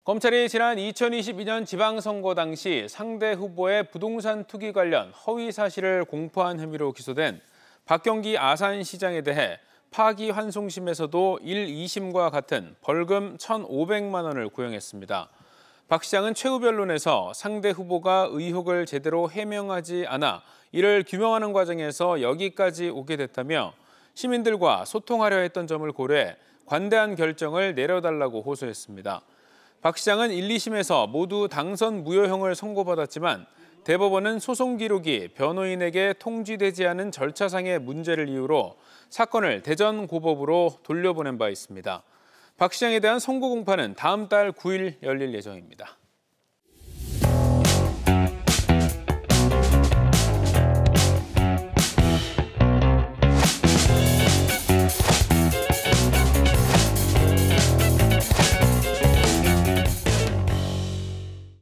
검찰이 지난 2022년 지방선거 당시 상대 후보의 부동산 투기 관련 허위 사실을 공표한 혐의로 기소된 박경기 아산시장에 대해 파기환송심에서도 1, 2심과 같은 벌금 1,500만 원을 구형했습니다. 박 시장은 최후 변론에서 상대 후보가 의혹을 제대로 해명하지 않아 이를 규명하는 과정에서 여기까지 오게 됐다며 시민들과 소통하려 했던 점을 고려해 관대한 결정을 내려달라고 호소했습니다. 박 시장은 1, 2심에서 모두 당선 무효형을 선고받았지만 대법원은 소송 기록이 변호인에게 통지되지 않은 절차상의 문제를 이유로 사건을 대전고법으로 돌려보낸 바 있습니다. 박 시장에 대한 선고 공판은 다음 달 9일 열릴 예정입니다.